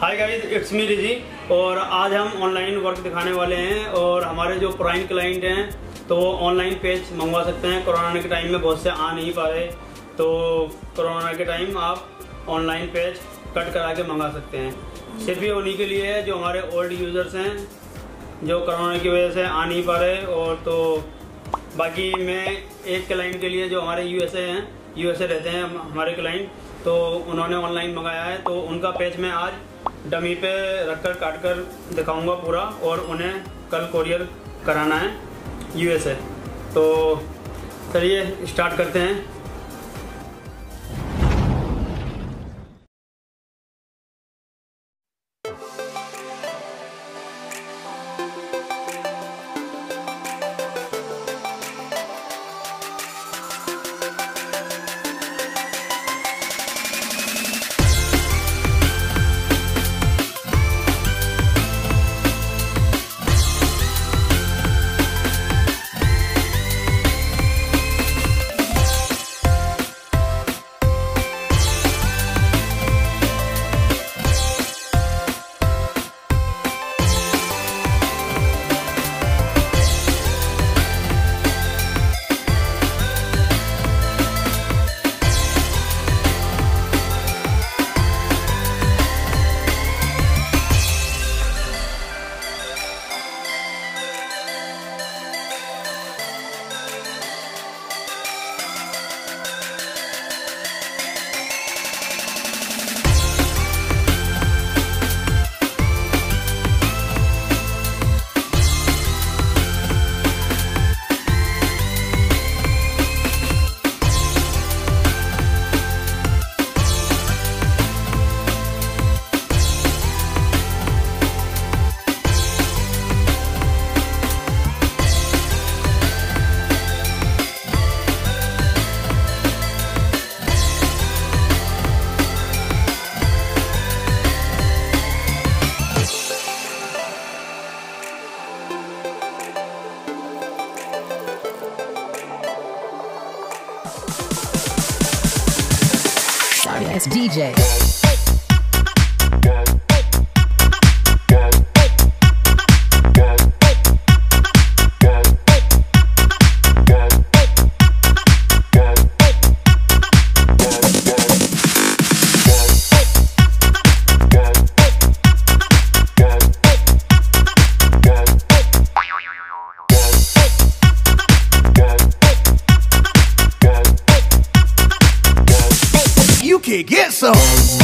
Hi guys, it's me Riji. और आज हम ऑनलाइन वर्क दिखाने वाले हैं और हमारे जो प्राइम क्लाइंट हैं तो वो ऑनलाइन पेज मंगवा सकते हैं। कोरोना के टाइम में बहुत से आ नहीं पा रहे, तो कोरोना के टाइम आप ऑनलाइन पेज कट करा के मंगा सकते हैं। सिर्फ ये उन्हीं के लिए है जो हमारे ओल्ड यूज़र्स हैं जो कोरोना की वजह से आ नहीं पा रहे। और तो बाकी मैं एक क्लाइंट के लिए जो हमारे यूएसए रहते हैं हमारे क्लाइंट, तो उन्होंने ऑनलाइन मंगाया है, तो उनका पेज मैं आज डमी पे रखकर काट कर दिखाऊंगा पूरा, और उन्हें कल कोरियर कराना है यूएसए। तो चलिए स्टार्ट करते हैं। It's DJ. You can get some.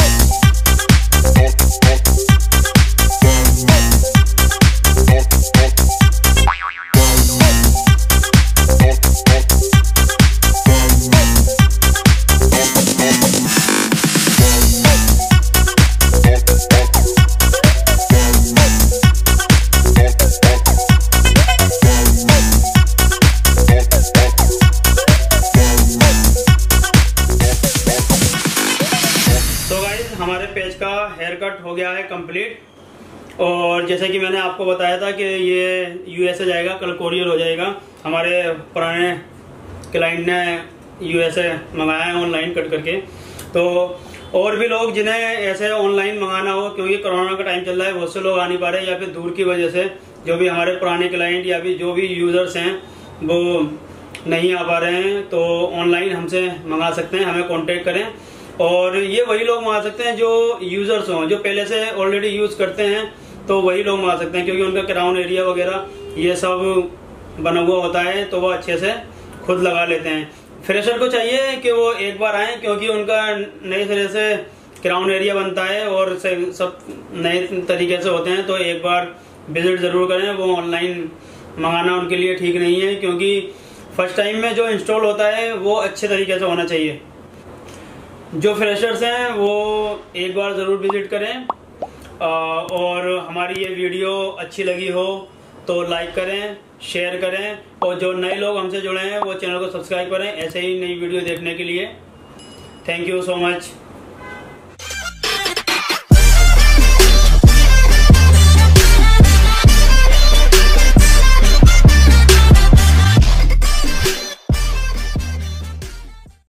हमारे पेज का हेयर कट हो गया है कंप्लीट। और जैसे कि मैंने आपको बताया था कि ये यूएसए जाएगा, कल कोरियर हो जाएगा। हमारे पुराने क्लाइंट ने यूएसए मंगाया है ऑनलाइन कट करके। तो और भी लोग जिन्हें ऐसे ऑनलाइन मंगाना हो, क्योंकि कोरोना का टाइम चल रहा है, बहुत से लोग आ नहीं पा रहे, या फिर दूर की वजह से जो भी हमारे पुराने क्लाइंट या फिर जो भी यूज़र्स हैं वो नहीं आ पा रहे हैं, तो ऑनलाइन हमसे मंगा सकते हैं। हमें कॉन्टेक्ट करें। और ये वही लोग मंगा सकते हैं जो यूजर्स हों, जो पहले से ऑलरेडी यूज करते हैं, तो वही लोग मंगा सकते हैं, क्योंकि उनका क्राउन एरिया वगैरह ये सब बना हुआ होता है, तो वो अच्छे से खुद लगा लेते हैं। फ्रेशर को चाहिए कि वो एक बार आए, क्योंकि उनका नए तरह से क्राउन एरिया बनता है और सब नए तरीके से होते हैं, तो एक बार विजिट जरूर करें। वो ऑनलाइन मंगाना उनके लिए ठीक नहीं है, क्योंकि फर्स्ट टाइम में जो इंस्टॉल होता है वो अच्छे तरीके से होना चाहिए। जो फ्रेशर्स हैं वो एक बार ज़रूर विजिट करें। और हमारी ये वीडियो अच्छी लगी हो तो लाइक करें, शेयर करें, और जो नए लोग हमसे जुड़े हैं वो चैनल को सब्सक्राइब करें ऐसे ही नई वीडियो देखने के लिए। Thank you so much.